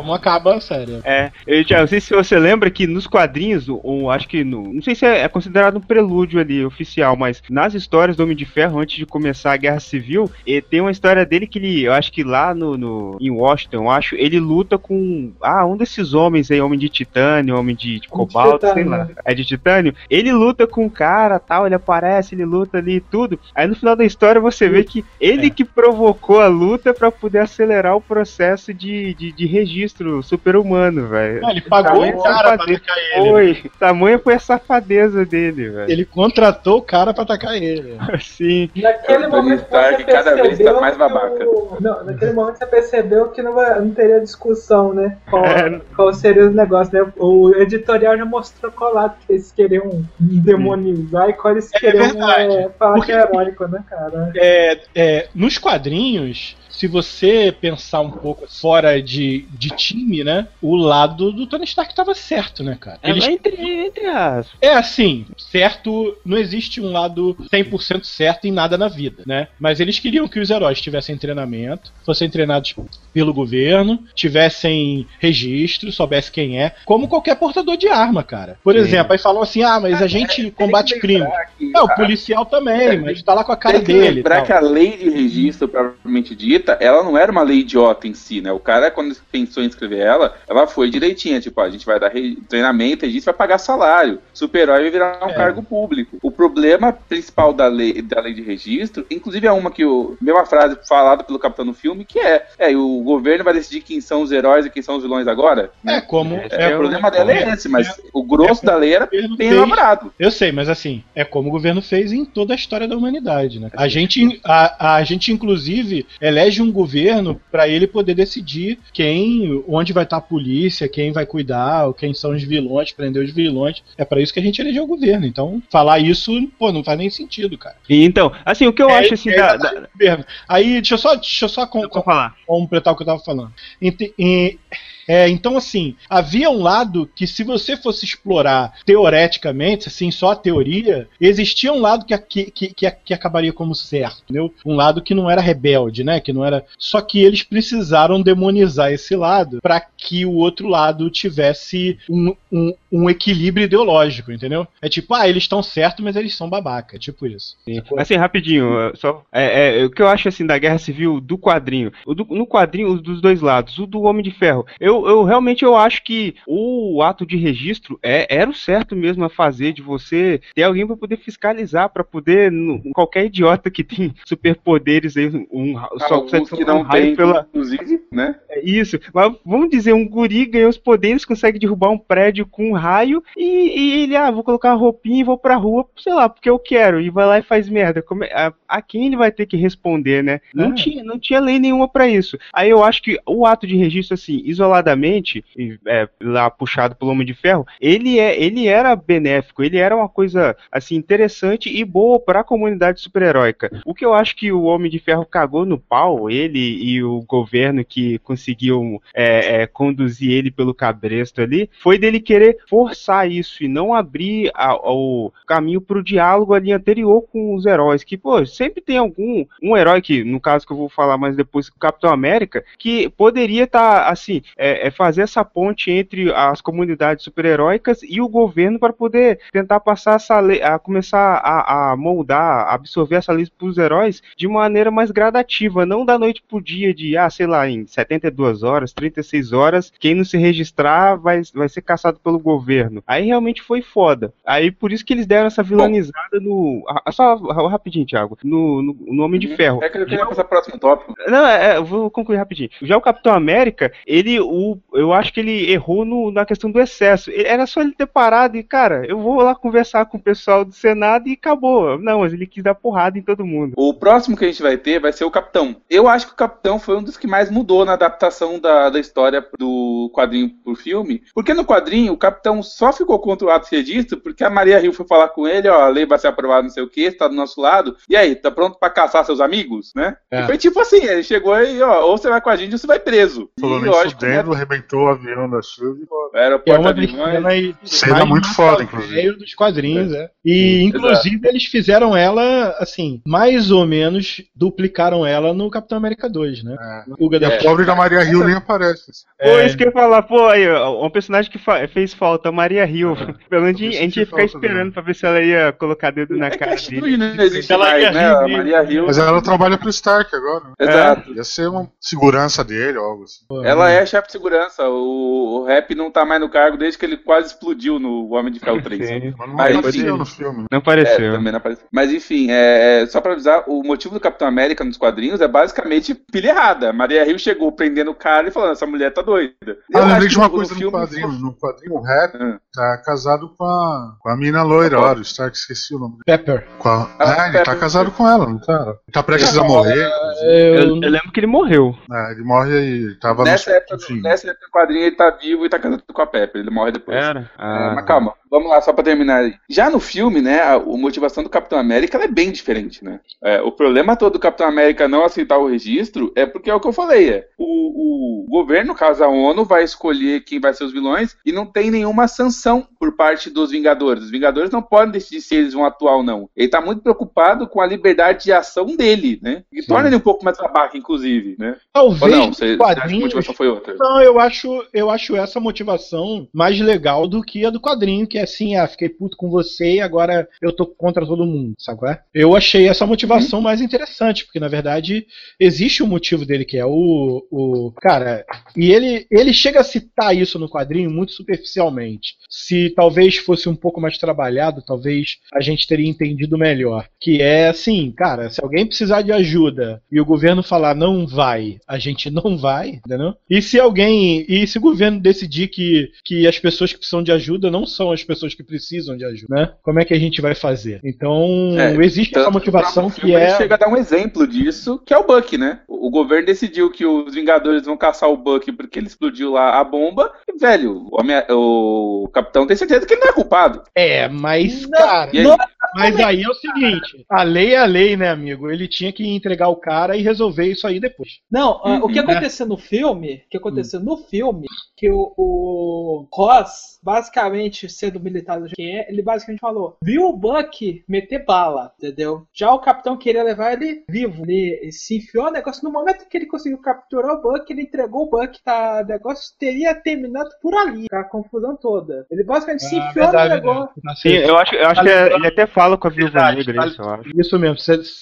Speaker 6: como acaba a série.
Speaker 5: É, eu já não sei se você lembra que nos quadrinhos, ou acho que no, não sei se é, é considerado um prelúdio ali, oficial, mas nas histórias do Homem de Ferro, antes de começar a Guerra Civil, e tem uma história dele que ele, eu acho que lá no, no em Washington, eu acho, ele luta com, ah, um desses homens aí, homem de titânio, homem de, de cobalto, sei lá, é de titânio, ele luta com o cara, tal, ele aparece, ele luta ali e tudo, aí no final da história você vê que ele é. que provocou a luta pra poder acelerar o processo de, de, de registro super-humano, velho.
Speaker 6: Ele pagou o cara pra atacar ele.
Speaker 5: Foi, tamanha foi a safadeza dele, velho.
Speaker 6: Ele contratou o cara pra atacar ele.
Speaker 5: Sim.
Speaker 4: Naquele momento
Speaker 3: Stark
Speaker 4: você
Speaker 3: cada vez tá mais babaca.
Speaker 4: O... Não, naquele momento você percebeu que não, vai, não teria discussão, né? Qual, é. qual seria o negócio, né? O editorial já mostrou qual lado que eles queriam demonizar e qual eles queriam é, falar Porque, que é heróico, né, cara?
Speaker 6: É, é, nos quadrinhos, se você pensar um pouco fora de, de time, né? O lado do Tony Stark tava certo, né, cara?
Speaker 5: Eles... É, entre, entre as...
Speaker 6: é assim, certo, não existe um lado cem por cento certo em nada na vida, né? Mas eles queriam que os heróis tivessem treinamento, fossem treinados pelo governo, tivessem registro, soubesse quem é, como qualquer portador de arma, cara. Por Sim. exemplo, aí falam assim, ah, mas a gente é, combate crime. Que, é, o policial também, é, mas tá lá com a cara
Speaker 3: tem que
Speaker 6: dele.
Speaker 3: Lembrar que a lei de registro, propriamente dita, ela não era uma lei idiota em si, né? O cara, quando pensou em escrever ela, ela foi direitinha, tipo, a gente vai dar re... treinamento, a gente vai pagar salário. Super-herói vai virar um é. cargo público. O problema principal da lei, da lei de registro, inclusive é uma que o mesma frase falada pelo Capitão no filme, que é, é, o governo vai decidir quem são os heróis e quem são os vilões agora?
Speaker 6: Né? É, como...
Speaker 3: É, é, o problema dela é esse, mas é, o grosso é da lei era bem elaborado.
Speaker 6: Eu sei, mas assim, é como o governo fez em toda a história da humanidade, né? A gente, a, a gente inclusive, elege um governo para ele poder decidir quem, onde vai estar a polícia, quem vai cuidar, quem são os vilões, prender os vilões. É para isso que a gente elegeu o governo. Então, falar isso, pô, não faz nem sentido, cara.
Speaker 5: E então, assim, o que eu é, acho assim
Speaker 6: é,
Speaker 5: da,
Speaker 6: da... da... Aí, deixa eu só, deixa eu só com, com,
Speaker 5: falar.
Speaker 6: completar o que eu tava falando. E, e, é, então, assim, havia um lado que, se você fosse explorar teoreticamente, assim, só a teoria, existia um lado que, que, que, que acabaria como certo, entendeu? Um lado que não era rebelde, né? Que não era. Só que eles precisaram demonizar esse lado para que o outro lado tivesse um, um, um equilíbrio ideológico, entendeu? É tipo, ah, eles estão certos, mas eles são babaca, é tipo isso.
Speaker 5: Tipo, assim, rapidinho, só é, é, o que eu acho assim da Guerra Civil do quadrinho, o do, no quadrinho dos dois lados, o do Homem de Ferro, eu, eu realmente eu acho que o ato de registro é, era o certo mesmo a fazer, de você ter alguém para poder fiscalizar, para poder, no, qualquer idiota que tem superpoderes aí, um, só consegue
Speaker 3: que não
Speaker 5: um raio
Speaker 3: tem,
Speaker 5: pela...
Speaker 3: inclusive, né?
Speaker 5: É isso, mas vamos dizer, um guri ganha os poderes, consegue derrubar um prédio com um raio e, e ele, ah, vou colocar uma roupinha e vou pra rua, sei lá, porque eu quero, e vai lá e faz merda. Como é, a, a quem ele vai ter que responder, né? Não, é. tinha, não tinha lei nenhuma pra isso. Aí eu acho que o ato de registro, assim, isoladamente, é, lá puxado pelo Homem de Ferro, ele, é, ele era benéfico, ele era uma coisa, assim, interessante e boa pra comunidade super-heróica. O que eu acho que o Homem de Ferro cagou no pau, ele e o governo que conseguiu é, é, conduzir ele pelo cabresto ali, foi dele querer forçar isso e não abrir a, o caminho pro diálogo ali anterior com os heróis, que, pô, sempre tem algum, um herói que, no caso que eu vou falar mais depois, o Capitão América, que poderia estar, tá, assim, é, é fazer essa ponte entre as comunidades super-heróicas e o governo para poder tentar passar essa lei, a começar a, a moldar, a absorver essa lei pros heróis de maneira mais gradativa, não da noite pro dia de, ah, sei lá, em setenta e duas horas, trinta e seis horas, quem não se registrar vai, vai ser caçado pelo governo. Aí realmente foi foda. Aí por isso que eles deram essa vilanizada no... Só rapidinho, Thiago. No, no, no Homem de Ferro.
Speaker 3: É que eu queria passar pro próximo tópico.
Speaker 5: Não, é, eu vou concluir rapidinho. Já o Capitão América, ele, o, eu acho que ele errou no, na questão do excesso. Ele, era só ele ter parado e, cara, eu vou lá conversar com o pessoal do Senado e acabou. Não, mas ele quis dar porrada em todo mundo.
Speaker 3: O próximo que a gente vai ter vai ser o Capitão. Eu acho que o Capitão foi um dos que mais mudou na adaptação da, da história do quadrinho pro filme, porque no quadrinho o Capitão Capitão só ficou contra o ato de registro porque a Maria Hill foi falar com ele, ó, a lei vai ser aprovada, não sei o que, tá do nosso lado. E aí, tá pronto pra caçar seus amigos, né? É. E foi tipo assim, ele chegou aí, ó, ou você vai com a gente ou você vai preso.
Speaker 7: Falou
Speaker 3: e,
Speaker 7: nem
Speaker 3: lógico,
Speaker 7: fudendo,
Speaker 3: né?
Speaker 7: arrebentou o avião da chuva e embora.
Speaker 3: Era o
Speaker 6: É uma
Speaker 3: porta-aviões.
Speaker 7: Cena muito foda, inclusive.
Speaker 6: Meio dos quadrinhos, é. E,
Speaker 3: Sim,
Speaker 6: inclusive,
Speaker 3: exato.
Speaker 6: eles fizeram ela, assim, mais ou menos duplicaram ela no Capitão América dois, né?
Speaker 7: É.
Speaker 6: Fuga
Speaker 7: E
Speaker 6: da
Speaker 7: a pobre da Maria Hill nem aparece.
Speaker 5: Pô, isso que eu ia falar, pô, aí, ó, um personagem que fa- fez falta, a Maria Hill. Pelo menos a gente, a gente ia ficar esperando pra ver se ela ia colocar dedo na
Speaker 3: É que
Speaker 5: cara
Speaker 3: a
Speaker 5: dele.
Speaker 3: Astrid não existe
Speaker 6: Ela
Speaker 3: mais,
Speaker 6: ia
Speaker 3: né?
Speaker 6: rir
Speaker 3: A
Speaker 6: dele.
Speaker 3: Maria Hill.
Speaker 7: Mas ela trabalha pro Stark agora. Né?
Speaker 3: Exato.
Speaker 7: Ia ser uma segurança dele ou algo assim.
Speaker 3: Ela é chefe de segurança. O, o Rap não tá mais no cargo desde que ele quase explodiu no Homem de Ferro três.
Speaker 5: Sim.
Speaker 7: Mas não
Speaker 3: Mas,
Speaker 7: apareceu
Speaker 3: enfim.
Speaker 7: no filme. Né?
Speaker 5: Não
Speaker 3: É,
Speaker 5: apareceu.
Speaker 3: também não apareceu. Mas enfim, é, é, só pra avisar, o motivo do Capitão América nos quadrinhos é basicamente pilha errada. A Maria Hill chegou prendendo o cara e falando, essa mulher tá doida.
Speaker 7: Ah,
Speaker 3: Eu
Speaker 7: lembrei
Speaker 3: acho
Speaker 7: de
Speaker 3: que
Speaker 7: uma
Speaker 3: no-
Speaker 7: coisa
Speaker 3: no
Speaker 7: no
Speaker 3: filme-
Speaker 7: quadrinho. No quadrinho, o Rap
Speaker 3: Ah.
Speaker 7: tá casado com a, com a mina loira lá do Stark, esqueci o nome.
Speaker 6: Pepper.
Speaker 7: Com a...
Speaker 3: Ah,
Speaker 7: É, ele tá
Speaker 3: Pepper.
Speaker 7: casado com ela, não tá? Ele tá prestes a morrer.
Speaker 6: Eu,
Speaker 5: Eu, eu lembro que ele morreu.
Speaker 7: É, ele morre e tava
Speaker 3: Nessa
Speaker 7: no...
Speaker 3: época,
Speaker 7: enfim.
Speaker 3: nessa época do quadrinho ele tá vivo e tá casado com a Pepper. Ele morre depois.
Speaker 5: Era?
Speaker 3: É,
Speaker 5: Ah.
Speaker 3: mas calma, vamos lá, só pra terminar aí. Já no filme, né, a, a motivação do Capitão América ela é bem diferente, né? É, o problema todo do Capitão América não aceitar o registro é porque é o que eu falei, é o, o governo, no caso a ONU, vai escolher quem vai ser os vilões e não tem nenhuma sanção por parte dos Vingadores. Os Vingadores não podem decidir se eles vão atuar ou não. Ele tá muito preocupado com a liberdade de ação dele, né? E torna ele um pouco mais babaca, inclusive, né?
Speaker 6: talvez
Speaker 3: Ou não,
Speaker 6: nos
Speaker 3: você, você acha que a
Speaker 6: quadrinhos.
Speaker 3: motivação foi outra?
Speaker 6: Não, eu acho, eu acho essa motivação mais legal do que a do quadrinho, que é assim, ah, fiquei puto com você e agora eu tô contra todo mundo, sabe qual é? Eu achei essa motivação
Speaker 3: Uhum.
Speaker 6: mais interessante, porque na verdade existe um motivo dele que é o, o cara, e ele, ele chega a citar isso no quadrinho muito superficialmente. Se talvez fosse um pouco mais trabalhado, talvez a gente teria entendido melhor. Que é assim, cara, se alguém precisar de ajuda e o governo falar não vai, a gente não vai, entendeu? E se alguém, e se o governo decidir que, que as pessoas que precisam de ajuda não são as pessoas que precisam de ajuda, né? Como é que a gente vai fazer? Então,
Speaker 3: É,
Speaker 6: existe essa
Speaker 3: Tanto
Speaker 6: motivação
Speaker 3: o próprio
Speaker 6: que
Speaker 3: filme
Speaker 6: é...
Speaker 3: chega a dar um exemplo disso, que é o Bucky, né? O, o governo decidiu que os Vingadores vão caçar o Bucky porque ele explodiu lá a bomba. E, velho, o, homem- o capitão tem certeza que ele não é culpado.
Speaker 6: É, mas,
Speaker 4: Não,
Speaker 6: cara...
Speaker 3: E aí?
Speaker 4: não,
Speaker 6: Mas aí é o seguinte, a lei é a lei, né, amigo? Ele tinha que entregar o cara e resolver isso aí depois.
Speaker 4: não, ah, o que
Speaker 3: Uhum.
Speaker 4: aconteceu no filme, o que aconteceu no filme, que o, o Ross, basicamente, sendo militar do jeito que é, ele basicamente falou, viu o Bucky meter bala, entendeu? Já o capitão queria levar ele vivo, ele se enfiou no negócio, no momento que ele conseguiu capturar o Bucky, ele entregou o Bucky, tá? O negócio teria terminado por ali, a confusão toda. Ele basicamente se
Speaker 6: Ah,
Speaker 4: enfiou
Speaker 6: verdade,
Speaker 4: no negócio.
Speaker 6: né?
Speaker 5: Sim, eu acho, eu acho que é- ele até fala com a Viúva
Speaker 6: Verdade,
Speaker 5: Negra,
Speaker 6: tá-
Speaker 5: isso, eu acho.
Speaker 6: Isso mesmo,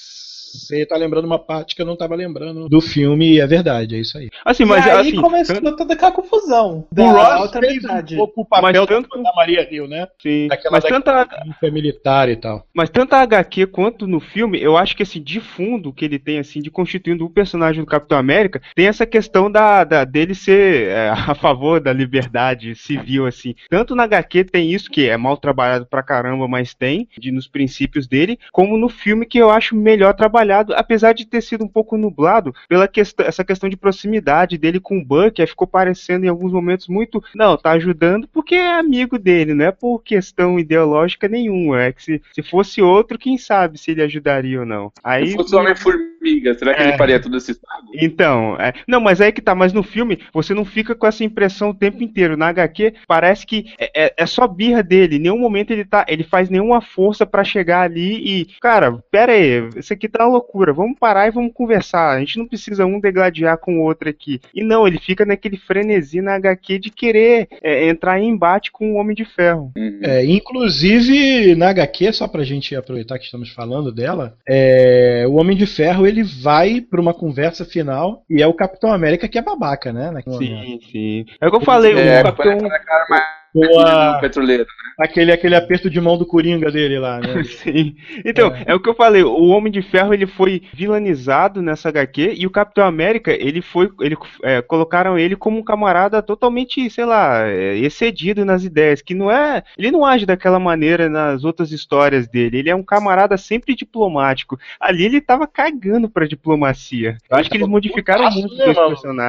Speaker 6: você tá lembrando uma parte que eu não tava lembrando do filme e é verdade, é isso aí.
Speaker 5: Assim, mas
Speaker 4: e aí
Speaker 5: assim,
Speaker 4: começou
Speaker 5: tanto-
Speaker 4: toda aquela confusão da
Speaker 6: o Ross
Speaker 4: alta
Speaker 6: fez um
Speaker 4: habilidade.
Speaker 6: pouco o papel
Speaker 5: Mas tanto-
Speaker 6: da Maria Hill, né?
Speaker 5: sim,
Speaker 6: Daquela
Speaker 5: mas tanto a,
Speaker 6: que é militar e tal.
Speaker 5: Mas tanto a agá quê quanto no filme, eu acho que assim, de fundo que ele tem assim, de constituindo o personagem do Capitão América, tem essa questão da, da dele ser é, a favor da liberdade civil, assim. Tanto na agá quê tem isso, que é mal trabalhado pra caramba, mas tem, de, nos princípios dele, como no filme que eu acho melhor trabalhado, apesar de ter sido um pouco nublado pela questão, essa questão de proximidade dele com o Bucky, aí ficou parecendo em alguns momentos muito, não, tá ajudando porque é amigo dele, não é por questão ideológica nenhuma, é que se, se fosse outro, quem sabe se ele ajudaria ou não. Aí,
Speaker 3: Se fosse o Homem-Formiga, será que
Speaker 5: É.
Speaker 3: ele faria tudo esse estrago?
Speaker 5: então, é, não, mas aí que tá, mas no filme você não fica com essa impressão o tempo inteiro. Na agá quê parece que é, é- é só birra dele, em nenhum momento ele tá, ele faz nenhuma força pra chegar ali e, cara, pera aí, isso aqui tá uma loucura, vamos parar e vamos conversar, a gente não precisa um degladiar com o outro aqui. E não, ele fica naquele frenesi na agá quê de querer é, entrar em embate com o Homem de Ferro.
Speaker 3: Uhum.
Speaker 6: É, inclusive, na agá quê, só pra gente aproveitar que estamos falando dela, é, o Homem de Ferro ele vai pra uma conversa final e é o Capitão América que é babaca, né? naquele momento.
Speaker 5: Sim, sim. É o que eu falei,
Speaker 3: É,
Speaker 5: o Capitão...
Speaker 3: põe a cara mais
Speaker 6: Com a-
Speaker 3: no petroleiro.
Speaker 6: aquele, aquele aperto de mão do Coringa dele lá, né?
Speaker 5: Sim. Então, é. o que eu falei, o Homem de Ferro ele foi vilanizado nessa agá quê e o Capitão América, ele foi, ele, é, colocaram ele como um camarada totalmente, sei lá, é, excedido nas ideias, que não é, ele não age daquela maneira nas outras histórias dele, ele é um camarada sempre diplomático. Ali ele tava cagando pra diplomacia. Eu acho que eles modificaram
Speaker 6: Putaço,
Speaker 5: muito
Speaker 6: né,
Speaker 5: os
Speaker 6: mano?
Speaker 5: personagens.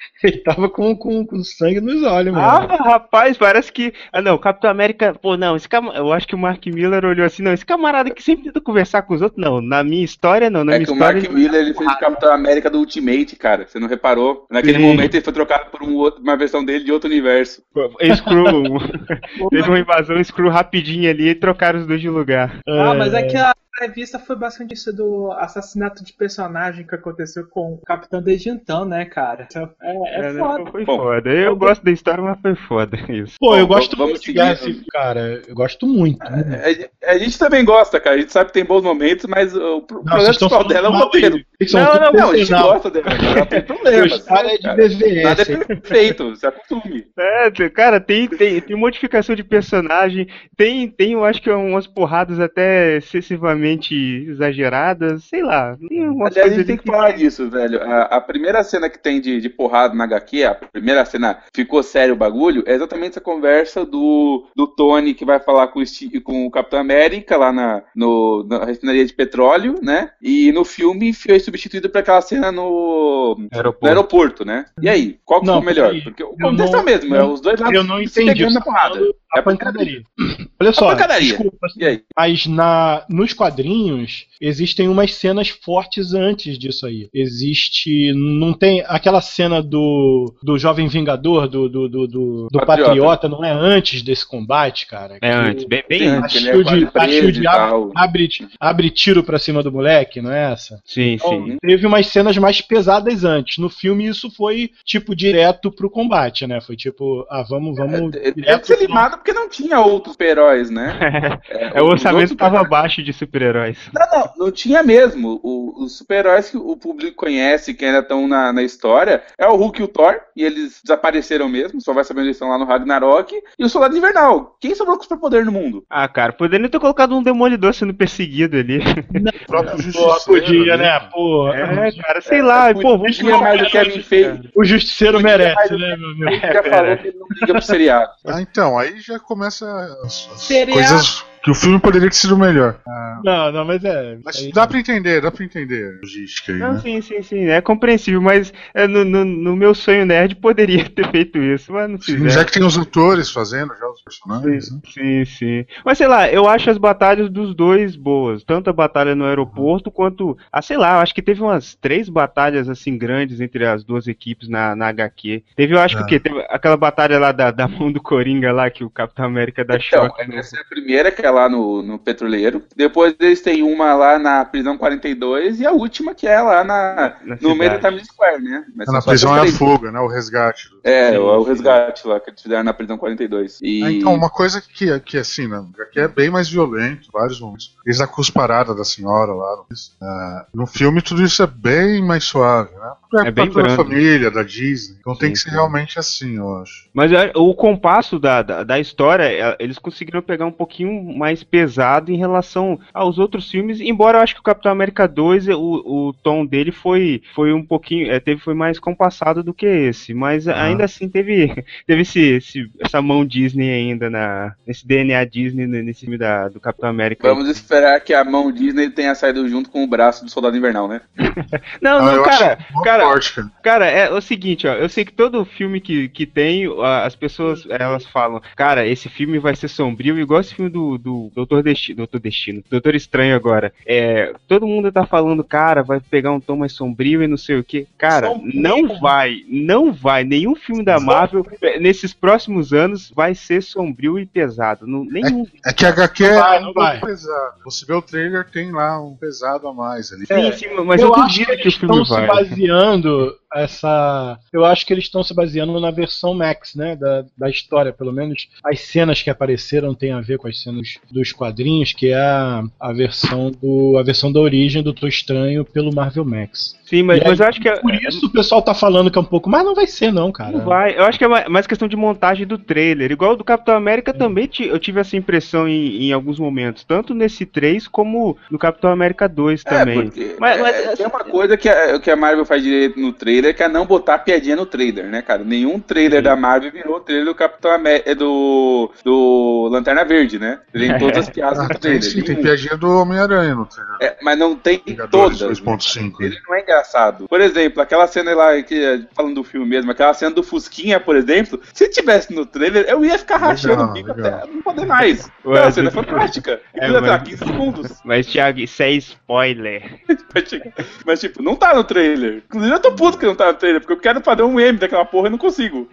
Speaker 6: Ele tava com, com, com sangue nos olhos, mano.
Speaker 5: Ah, rapaz, parece que... Ah, não, Capitão América... Pô, não, esse cam... eu acho que o Mark Miller olhou assim, não, esse camarada que sempre tenta conversar com os outros, não, na minha história, não, na
Speaker 3: É
Speaker 5: minha
Speaker 3: que o
Speaker 5: história...
Speaker 3: Mark Miller ele fez o Capitão América do Ultimate, cara. Você não reparou? Naquele
Speaker 5: Sim.
Speaker 3: momento ele foi trocado por um outro, uma versão dele de outro universo.
Speaker 5: Screw... Teve uma invasão Screw rapidinho ali e trocaram os dois de lugar.
Speaker 4: Ah, mas é que a revista foi bastante isso do assassinato de personagem que aconteceu com o Capitão desde então, né, cara? Então, é, é,
Speaker 5: É, né,
Speaker 4: foda.
Speaker 5: foi
Speaker 3: Bom,
Speaker 5: foda. Eu gosto da história, mas foi foda isso.
Speaker 6: Pô, eu
Speaker 3: Bom,
Speaker 6: gosto
Speaker 3: vamos
Speaker 6: muito de
Speaker 3: seguir.
Speaker 6: Guerra Civil, cara. Eu gosto muito. muito.
Speaker 3: A, a gente também gosta, cara. A gente sabe que tem bons momentos, mas o pro- problema
Speaker 6: vocês estão
Speaker 3: principal dela é o
Speaker 6: falando
Speaker 3: roteiro.
Speaker 6: mal, eles são
Speaker 3: Não,
Speaker 6: tudo
Speaker 3: não, não. A gente
Speaker 6: personal.
Speaker 3: gosta dela. Ela tem problemas.
Speaker 6: Os caras é de
Speaker 3: cara.
Speaker 6: B V
Speaker 3: Nada
Speaker 6: S.
Speaker 3: é perfeito, se acostume.
Speaker 5: É, t- cara, tem, tem, tem modificação de personagem, tem, tem, eu acho que umas porradas até excessivamente exageradas, sei lá. Tem umas
Speaker 3: Aliás, a
Speaker 5: coisas
Speaker 3: gente tem
Speaker 5: ali
Speaker 3: que falar disso, velho. A, a primeira cena que tem de, de porrada na H Q, a primeira cena ficou sério o bagulho, é exatamente essa conversa do, do Tony que vai falar com o, Steve, com o Capitão América lá na, no, na refinaria de petróleo, né? E no filme foi substituído por aquela cena no
Speaker 5: Aeroporto.
Speaker 3: no aeroporto, né? E aí, qual que
Speaker 6: Não,
Speaker 3: foi o melhor?
Speaker 6: peraí.
Speaker 3: Porque o
Speaker 6: Eu
Speaker 3: contexto
Speaker 6: não-
Speaker 3: é o mesmo, é os dois lados
Speaker 6: Eu não
Speaker 3: se
Speaker 6: entendi.
Speaker 3: pegando
Speaker 6: Você
Speaker 3: na
Speaker 6: tá
Speaker 3: porrada.
Speaker 6: falando
Speaker 3: É
Speaker 6: a pancadaria. Olha só,
Speaker 3: pancadaria.
Speaker 6: desculpa.
Speaker 3: E aí?
Speaker 6: Mas na, nos quadrinhos existem umas cenas fortes antes disso aí. Existe. Não tem. Aquela cena do, do Jovem Vingador, do, do, do, do, do
Speaker 3: Patriota.
Speaker 6: Patriota, não é antes desse combate, cara?
Speaker 5: É
Speaker 6: Que
Speaker 5: antes,
Speaker 6: o-
Speaker 5: bem, bem
Speaker 3: Sim,
Speaker 5: antes.
Speaker 6: A
Speaker 3: que ele é
Speaker 6: Shield,
Speaker 3: quase
Speaker 6: a
Speaker 3: preso
Speaker 6: Shield
Speaker 3: e
Speaker 6: abre,
Speaker 3: tal.
Speaker 6: abre, abre tiro pra cima do moleque, não é essa?
Speaker 5: Sim,
Speaker 6: Então,
Speaker 5: sim.
Speaker 6: teve umas cenas mais pesadas antes. No filme isso foi, tipo, direto pro combate, né? Foi tipo, ah, vamos, vamos.
Speaker 3: É, Deve
Speaker 6: direto
Speaker 3: ser
Speaker 6: pro-
Speaker 3: limado porque não tinha outros super-heróis, né?
Speaker 5: É, o
Speaker 3: os
Speaker 5: orçamento
Speaker 3: outros
Speaker 5: estava
Speaker 3: super-
Speaker 5: baixo de super-heróis.
Speaker 3: Não, não, não tinha mesmo. O- os super-heróis que o público conhece, que ainda estão na, na história, é o Hulk e o Thor, e eles desapareceram mesmo, só vai saber onde eles estão lá no Ragnarok, e o Soldado Invernal. Quem sobrou com superpoder no mundo?
Speaker 5: Ah, cara, poderiam ter colocado um demolidor sendo perseguido ali.
Speaker 7: O próprio
Speaker 6: Pô,
Speaker 7: Justiceiro.
Speaker 6: podia,
Speaker 7: né?
Speaker 6: né? Pô,
Speaker 5: É, cara, sei lá. Pô, vamos
Speaker 3: Podia, mas o Kevin Feige
Speaker 6: o Justiceiro
Speaker 3: Podia,
Speaker 6: merece,
Speaker 3: mas-
Speaker 6: né, meu amigo?
Speaker 3: já falou que ele não liga pro seriado.
Speaker 7: Ah, então, aí já começa as, as
Speaker 4: Seria-
Speaker 7: coisas que o filme poderia ter sido melhor.
Speaker 6: Não, não, mas é.
Speaker 7: Mas
Speaker 6: aí-
Speaker 7: dá pra entender, dá pra entender a logística aí,
Speaker 5: Não,
Speaker 7: né?
Speaker 5: sim, sim, sim, é compreensível, mas é, no, no, no meu sonho nerd poderia ter feito isso, mas não
Speaker 7: Sim,
Speaker 5: fizeram.
Speaker 7: já que tem os atores fazendo já os personagens, né?
Speaker 5: Sim, sim. Mas sei lá, eu acho as batalhas dos dois boas. Tanto a batalha no aeroporto quanto. Ah, sei lá, eu acho que teve umas três batalhas assim grandes entre as duas equipes na, na H Q. Teve, eu acho que
Speaker 7: Ah.
Speaker 5: o quê? Teve aquela batalha lá da, da mão do Coringa lá, que o Capitão América dá
Speaker 3: Então,
Speaker 5: choque. no-
Speaker 3: essa é a primeira, que é lá no, no petroleiro. Depois eles têm uma lá na prisão quarenta e dois e a última que é lá na,
Speaker 5: Na
Speaker 3: no meio da
Speaker 5: cidade.
Speaker 3: Times Square, né? Mas
Speaker 7: Na
Speaker 3: são só
Speaker 7: prisão é
Speaker 3: essas
Speaker 7: a
Speaker 3: três.
Speaker 7: fuga, né? O resgate.
Speaker 3: É,
Speaker 5: Sim,
Speaker 3: o, o
Speaker 5: sim.
Speaker 3: resgate lá que eles fizeram na prisão quarenta e dois. E...
Speaker 7: Ah, então, uma coisa que, que assim, né, que é bem mais violento, vários momentos. Eles a cusparada da senhora lá. No, ah, no filme tudo isso é bem mais suave, né? É,
Speaker 5: É bem
Speaker 7: pra toda a
Speaker 5: brando.
Speaker 7: família, da Disney. Então tem
Speaker 5: Sim,
Speaker 7: que ser
Speaker 5: sim.
Speaker 7: realmente assim, eu acho.
Speaker 5: Mas é, o compasso da, da, da história, é, eles conseguiram pegar um pouquinho mais pesado em relação aos outros filmes, embora eu acho que o Capitão América dois, o, o tom dele foi, foi um pouquinho, é, teve, foi mais compassado do que esse, mas
Speaker 7: Ah.
Speaker 5: ainda assim teve, teve esse, esse- essa mão Disney ainda, na, nesse D N A Disney nesse filme da, do Capitão América.
Speaker 3: Vamos esperar que a mão Disney tenha saído junto com o braço do Soldado Invernal, né?
Speaker 5: Não,
Speaker 7: Ah,
Speaker 5: não,
Speaker 7: eu
Speaker 5: cara,
Speaker 7: acho mó
Speaker 5: cara,
Speaker 7: forte, cara.
Speaker 5: Cara, é o seguinte, ó, eu sei que todo filme que, que tem, a- as pessoas, elas falam, cara, esse filme vai ser sombrio, igual esse filme do, do Doutor Destino, Doutor Destino, Doutor Estranho agora. É, todo mundo tá falando, cara, vai pegar um tom mais sombrio e não sei o que. Cara,
Speaker 6: Sombrio.
Speaker 5: não vai, não vai. Nenhum filme da Marvel, é, nesses próximos anos, vai ser sombrio e pesado. Não, nenhum.
Speaker 7: É que a H Q
Speaker 6: Não vai,
Speaker 7: é
Speaker 6: não
Speaker 7: um
Speaker 6: vai.
Speaker 7: pouco pesado. Você vê o trailer, tem lá um pesado a mais ali.
Speaker 5: Sim, sim, mas eu,
Speaker 6: eu acho
Speaker 5: duvido
Speaker 6: que
Speaker 5: que o
Speaker 6: eles
Speaker 5: filme
Speaker 6: estão se
Speaker 5: vai.
Speaker 6: baseando essa. Eu acho que eles estão se baseando na versão Max, né? Da, da história. Pelo menos as cenas que apareceram têm a ver com as cenas dos quadrinhos, que é a, a versão do. a versão da origem do Doutor Estranho pelo Marvel Max.
Speaker 5: Sim, mas,
Speaker 6: E aí,
Speaker 5: mas eu acho que é,
Speaker 6: Por isso o pessoal tá falando que é um pouco. Mas não vai ser, não, cara.
Speaker 5: não vai. Eu acho que é ma- mais questão de montagem do trailer. Igual o do Capitão América também ti- eu tive essa impressão em, em alguns momentos. Tanto nesse três como no Capitão América dois também.
Speaker 3: É, porque
Speaker 5: Mas-
Speaker 3: é,
Speaker 5: mas-
Speaker 3: tem uma coisa que a, que a Marvel faz direito no trailer trailer, que é não botar piadinha no trailer, né, cara? Nenhum trailer Sim. da Marvel virou o trailer do Capitão América, do, do Lanterna Verde, né? Tem todas as piadas
Speaker 7: ah,
Speaker 3: no trailer.
Speaker 7: Tem, sim, tem piadinha do Homem-Aranha no trailer.
Speaker 3: É, mas não tem
Speaker 7: Vingadores
Speaker 3: todas.
Speaker 7: dois ponto cinco.
Speaker 3: Ele não é engraçado. Por exemplo, aquela cena lá, que, falando do filme mesmo, aquela cena do Fusquinha, por exemplo, se tivesse no trailer, eu ia ficar rachando legal, o bico legal. até não poder mais. Ué, a cena é fantástica. É, mas... Lá, quinze segundos.
Speaker 5: Mas, Thiago, isso é spoiler.
Speaker 3: Mas, tipo, não tá no trailer. Inclusive, eu tô puto que não tá no trailer, porque eu quero fazer um M daquela porra e não consigo.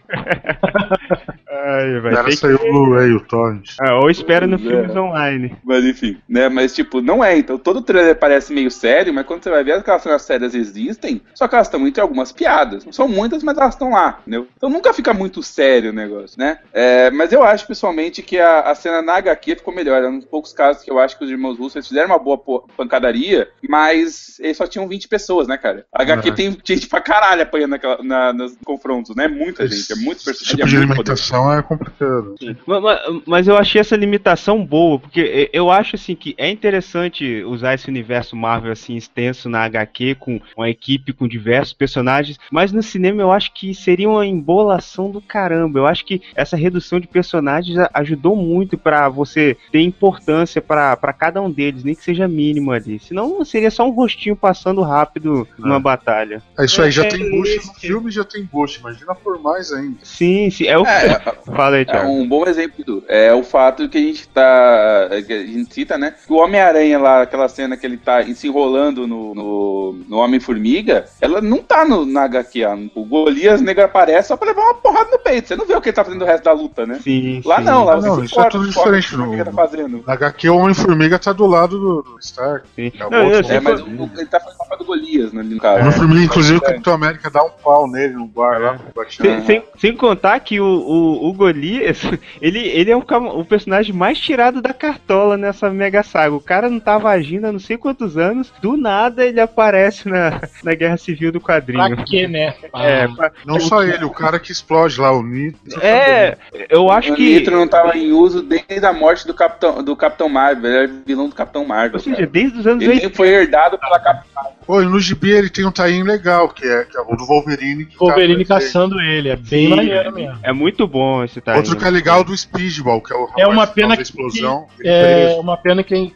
Speaker 5: Ai, vai
Speaker 7: Era
Speaker 5: ter
Speaker 7: saiu
Speaker 5: que...
Speaker 7: o Blu-ray, o torrent.
Speaker 5: Ah, ou espera no
Speaker 3: é.
Speaker 5: filmes online.
Speaker 3: Mas, enfim, né? Mas, tipo, não é. Então, todo trailer parece meio sério, mas quando você vai ver, aquelas cenas sérias existem, só que elas estão entre algumas piadas. Não são muitas, mas elas estão lá, entendeu? Então, nunca fica muito sério o negócio, né? É, mas eu acho, pessoalmente, que a, a cena na H Q ficou melhor. É um dos poucos casos que eu acho que os irmãos Russo fizeram uma boa pancadaria, mas eles só tinham vinte pessoas, né, cara? A H Q uhum. tem gente pra caralho apanhando naquela, na, nos confrontos, né? Muita Esse gente, é muito personagem.
Speaker 7: Tipo
Speaker 3: é
Speaker 7: de
Speaker 3: muito
Speaker 7: alimentação
Speaker 3: poder.
Speaker 7: é complicado.
Speaker 5: Mas, mas, mas eu achei essa limitação boa, porque eu acho assim que é interessante usar esse universo Marvel assim extenso na H Q, com uma equipe com diversos personagens, mas no cinema eu acho que seria uma embolação do caramba. Eu acho que essa redução de personagens ajudou muito pra você ter importância pra, pra cada um deles, nem que seja mínimo ali. Senão seria só um rostinho passando rápido é. numa batalha.
Speaker 7: É isso aí, já
Speaker 5: é,
Speaker 7: tem Bush no filme, já tem Bush. Imagina por mais ainda.
Speaker 5: Sim, sim. É o
Speaker 3: é,
Speaker 5: Fala aí, Thiago.
Speaker 3: É um bom exemplo do, é o fato que a gente tá. Que a gente cita, né? Que o Homem-Aranha lá, aquela cena que ele tá se enrolando no, no, no Homem-Formiga, ela não tá no, na H Q. O Golias negro aparece só pra levar uma porrada no peito. Você não vê o que ele tá fazendo o resto da luta, né?
Speaker 5: Sim.
Speaker 3: Lá
Speaker 5: sim.
Speaker 3: não, lá
Speaker 7: ah,
Speaker 3: você
Speaker 7: não,
Speaker 3: se
Speaker 7: isso
Speaker 3: importa,
Speaker 7: é tudo diferente.
Speaker 3: No,
Speaker 7: no,
Speaker 3: que ele tá fazendo.
Speaker 7: Na H Q, o Homem-Formiga tá do lado do, do Stark.
Speaker 5: Sim.
Speaker 7: É,
Speaker 5: não, eu,
Speaker 3: é mas o, ele tá fazendo o papel do Golias, né, no caso.
Speaker 7: O Homem-Formiga, inclusive, o Capitão América dá um pau nele no bar lá.
Speaker 5: Sem, sem, sem contar que o, o, o Golias, ele, ele é um, o personagem mais tirado da cartola nessa mega saga. O cara não tava agindo há não sei quantos anos, do nada ele aparece na, na Guerra Civil do quadrinho.
Speaker 6: Pra quê, né?
Speaker 5: É, pra,
Speaker 7: não o, só ele, o cara que explode lá, o Nitro.
Speaker 5: É, eu acho
Speaker 3: o
Speaker 5: que...
Speaker 3: O Nitro não tava em uso desde a morte do Capitão, do Capitão Marvel, ele era vilão do Capitão Marvel.
Speaker 5: Ou seja,
Speaker 3: cara.
Speaker 5: desde os anos
Speaker 3: ele
Speaker 5: oitenta.
Speaker 3: foi herdado pela Capitão.
Speaker 7: Pô, no gibi ele tem um tie-in legal, que é, que é o do Wolverine. Que
Speaker 6: Wolverine
Speaker 7: tá
Speaker 6: caçando ele, é bem
Speaker 5: Sim,
Speaker 6: maneiro mesmo.
Speaker 5: É muito bom esse tie-in.
Speaker 7: Outro que é legal do Speedball, que é o
Speaker 6: É uma pena que,
Speaker 7: explosão.
Speaker 6: que é uma pena quem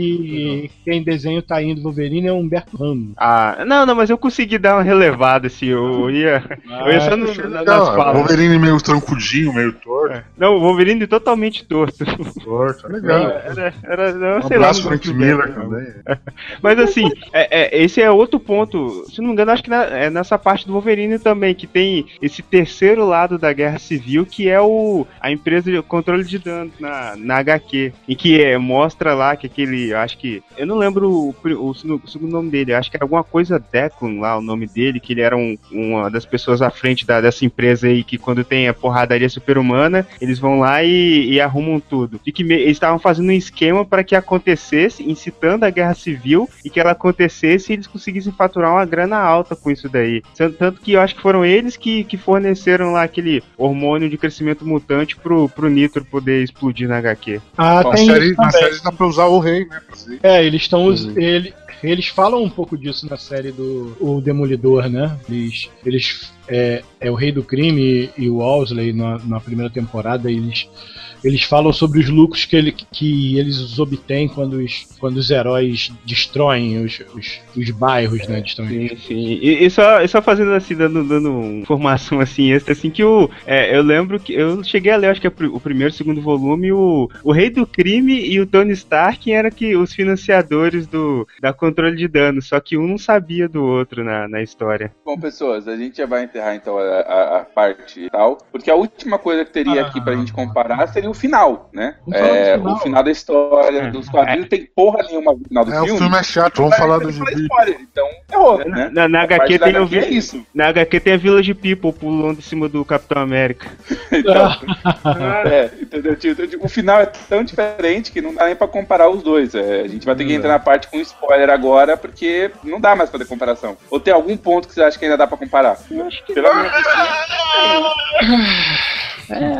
Speaker 6: que quem desenha o tie-in do Wolverine é o Humberto Ramos.
Speaker 5: Ah, não, não, mas eu consegui dar uma relevada assim, eu ia, ah, eu ia só no, na, nas falas.
Speaker 7: Wolverine meio trancudinho, meio torto.
Speaker 5: É. Não, o Wolverine totalmente torto.
Speaker 7: Torto, legal.
Speaker 5: Era, era, não,
Speaker 7: um
Speaker 5: sei
Speaker 7: abraço
Speaker 5: lá,
Speaker 7: Frank Miller também.
Speaker 5: Mas assim, é, é, esse é outro ponto, se não me engano, acho que na, é nessa parte do Wolverine também, que tem esse terceiro lado da Guerra Civil, que é o, a empresa de controle de danos na, na H Q, em que é, mostra lá que aquele, acho que, eu não lembro o, o, o segundo nome dele, acho que era alguma coisa Declan lá, o nome dele, que ele era um, uma das pessoas à frente da, dessa empresa aí, que quando tem a porradaria super-humana, eles vão lá e, e arrumam tudo. E que me, eles estavam fazendo um esquema para que acontecesse, incitando a Guerra Civil, e que ela acontecesse e eles conseguissem faturar uma grana alta com isso daí. Tanto que eu acho que foram eles que, que forneceram lá aquele hormônio de crescimento mutante pro, pro Nitro poder explodir na H Q.
Speaker 6: Ah,
Speaker 7: Bom,
Speaker 6: tem
Speaker 7: na série, na série dá pra usar o rei, né?
Speaker 6: É, eles estão
Speaker 5: Uhum.
Speaker 6: ele, eles falam um pouco disso na série do o Demolidor, né? Eles, eles é, é o Rei do Crime e, e o Owsley na, na primeira temporada, eles eles falam sobre os lucros que, ele, que eles obtêm quando os, quando os heróis destroem os, os, os bairros, né? Destroem.
Speaker 5: Sim, sim. E, e, só, e só fazendo assim, dando, dando informação assim, extra, assim, que o. É, eu lembro que eu cheguei a ler, acho que é o primeiro, segundo volume, o, o Rei do Crime e o Tony Stark eram que, os financiadores do, da controle de danos, só que um não sabia do outro na, na história.
Speaker 3: Bom, pessoas, a gente já vai enterrar então a, a, a parte e tal, porque a última coisa que teria ah, aqui pra gente comparar seria o final, né? É, final. O final da história, é. dos quadrinhos, tem porra nenhuma no final do
Speaker 7: é,
Speaker 3: filme.
Speaker 7: O filme é chato, vamos falar do gibi.
Speaker 3: Então, errou, né?
Speaker 5: Na, na, H Q tem o
Speaker 3: é isso.
Speaker 5: Na H Q tem a Village People pulando em cima do Capitão América.
Speaker 3: Então, é, entendeu? O final é tão diferente que não dá nem pra comparar os dois. É, a gente vai ter que entrar na parte com spoiler agora, porque não dá mais pra ter comparação. Ou tem algum ponto que você acha que ainda dá pra comparar?
Speaker 5: Eu acho que
Speaker 3: Pela
Speaker 5: não.
Speaker 3: minha
Speaker 5: É,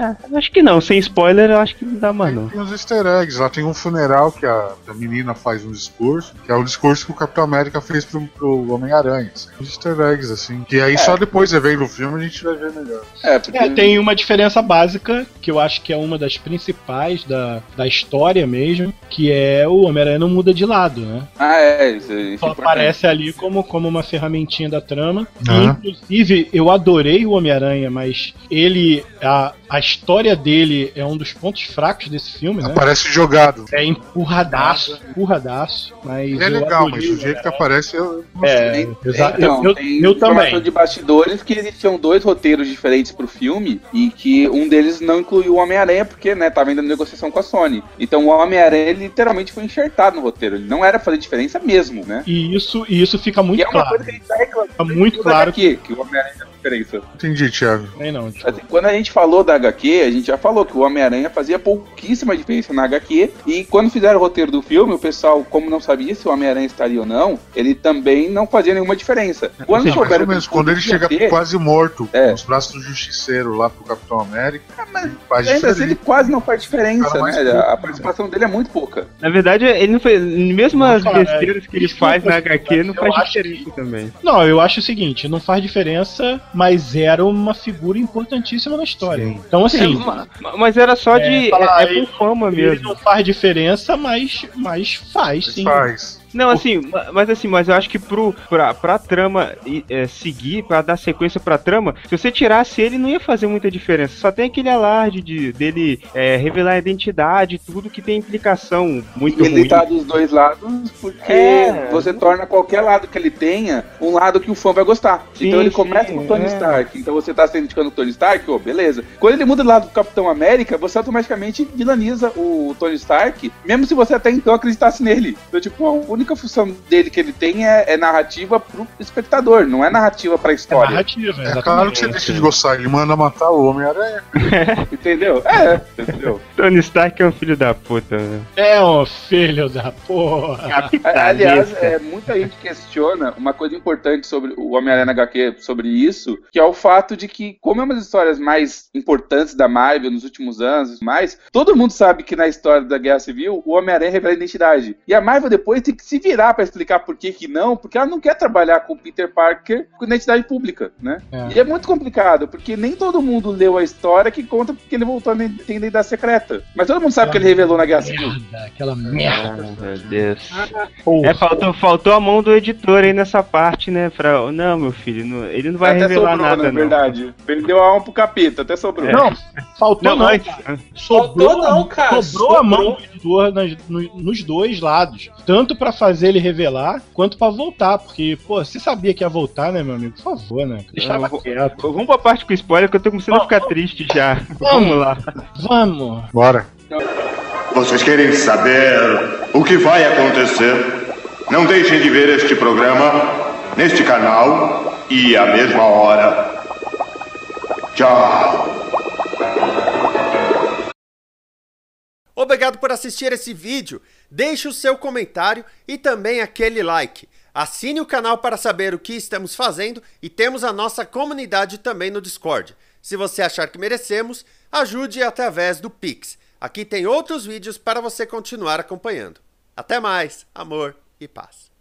Speaker 5: É, acho que não, sem spoiler eu acho que não dá mais não.
Speaker 7: Tem uns easter eggs, lá tem um funeral que a, a menina faz um discurso, que é o discurso que o Capitão América fez pro, pro Homem-Aranha. Assim. Uns easter eggs, assim, que aí é. só depois você vendo o filme a gente vai ver melhor.
Speaker 6: É, porque... é, tem uma diferença básica, que eu acho que é uma das principais da, da história mesmo, que é o Homem-Aranha não muda de lado, né?
Speaker 3: Ah, é, isso, isso
Speaker 6: só
Speaker 3: é
Speaker 6: aparece ali como, como uma ferramentinha da trama. Uhum. E, inclusive, eu adorei o Homem-Aranha, mas ele, a, a história dele é um dos pontos fracos desse filme, né?
Speaker 7: Aparece jogado.
Speaker 6: É empurradaço, empurradaço. Mas
Speaker 7: ele é legal, mas o jeito que aparece eu
Speaker 6: é,
Speaker 3: exato. Então, eu,
Speaker 6: eu, eu também.
Speaker 3: De bastidores que existiam dois roteiros diferentes pro filme e que um deles não incluiu o Homem-Aranha porque, né, tava ainda na negociação com a Sony. Então o Homem-Aranha literalmente foi enxertado no roteiro. Ele não era fazer diferença mesmo, né?
Speaker 6: E isso, e isso fica muito
Speaker 3: e é uma
Speaker 6: claro.
Speaker 3: Coisa que a gente tá reclamando.
Speaker 6: Fica muito claro
Speaker 3: que, que o Homem-Aranha faz diferença.
Speaker 7: Entendi, Thiago.
Speaker 6: Nem não,
Speaker 3: assim, quando a gente falou da agá quê, a gente já falou que o Homem-Aranha fazia pouquíssima diferença na agá quê. E quando fizeram o roteiro do filme, o pessoal, como não sabia se o Homem-Aranha estaria ou não, ele também não fazia nenhuma diferença.
Speaker 7: Quando, souberam mesmo, quando ele chega ter, quase morto é. nos braços do Justiceiro lá pro Capitão América,
Speaker 3: é, mas faz ainda assim ele quase não faz diferença, né? Pouco, a participação dele é muito pouca.
Speaker 5: Na verdade, ele não fez. Mesmo as besteiras que ele faz na agá quê, não faz diferença
Speaker 6: que...
Speaker 5: também.
Speaker 6: Não, eu acho o seguinte, não faz diferença, mas era uma figura importantíssima na história. Sim. Então, assim.
Speaker 5: É, mas era só de. É, falar, é, é por fama mesmo.
Speaker 6: Ele não faz diferença, mas, mas faz, sim.
Speaker 7: Faz.
Speaker 5: Não, assim, mas assim, mas eu acho que pro, pra, pra trama é, seguir, pra dar sequência pra trama, se você tirasse ele, não ia fazer muita diferença. Só tem aquele alarde de, dele é, revelar a identidade, tudo que tem implicação muito ruim.
Speaker 3: Ele tá dos dois lados, porque é. você torna qualquer lado que ele tenha um lado que o fã vai gostar. Sim, então ele começa sim, com o Tony é. Stark. Então você tá se identificando com o Tony Stark, ô, oh, beleza. Quando ele muda do lado do Capitão América, você automaticamente vilaniza o Tony Stark, mesmo se você até então acreditasse nele. Então, tipo, a única A única função dele que ele tem é, é narrativa pro espectador, não é narrativa pra história.
Speaker 6: É narrativa, exatamente.
Speaker 7: É claro que você deixa de gostar, ele manda matar o Homem-Aranha.
Speaker 3: Entendeu? É, entendeu?
Speaker 5: Tony Stark é um filho da puta, né?
Speaker 6: É um filho da porra.
Speaker 3: Aliás, é, muita gente questiona uma coisa importante sobre o Homem-Aranha agá quê, sobre isso, que é o fato de que, como é uma das histórias mais importantes da Marvel nos últimos anos e mais, todo mundo sabe que na história da Guerra Civil, o Homem-Aranha revela a identidade. E a Marvel depois tem que se virar pra explicar por que que não, porque ela não quer trabalhar com o Peter Parker com identidade pública, né? É. E é muito complicado, porque nem todo mundo leu a história que conta porque ele voltou a ter identidade secreta. Mas todo mundo sabe que ele revelou na Guerra Civil.
Speaker 6: Aquela merda.
Speaker 5: Oh, meu Deus. É, faltou, faltou a mão do editor aí nessa parte, né? Pra... Não, meu filho, não, ele não vai até revelar sobrou, nada,
Speaker 3: na
Speaker 5: não.
Speaker 3: verdade. Ele deu a alma pro capeta, até sobrou.
Speaker 6: É. Não, faltou não. não sobrou,
Speaker 4: faltou não, cara.
Speaker 6: Sobrou, sobrou a mão do editor nas, no, nos dois lados. Tanto pra fazer ele revelar, quanto pra voltar. Porque, pô, você sabia que ia voltar, né, meu amigo? Por favor, né? Deixava
Speaker 5: vou, quieto. Vamos pra parte com spoiler, que eu tô começando a ficar triste já. Vamos lá.
Speaker 6: Vamos.
Speaker 7: Bora.
Speaker 8: Vocês querem saber o que vai acontecer? Não deixem de ver este programa, neste canal e à mesma hora. Tchau.
Speaker 9: Obrigado por assistir esse vídeo. Deixe o seu comentário e também aquele like. Assine o canal para saber o que estamos fazendo e temos a nossa comunidade também no Discord. Se você achar que merecemos, ajude através do Pix. Aqui tem outros vídeos para você continuar acompanhando. Até mais, amor e paz.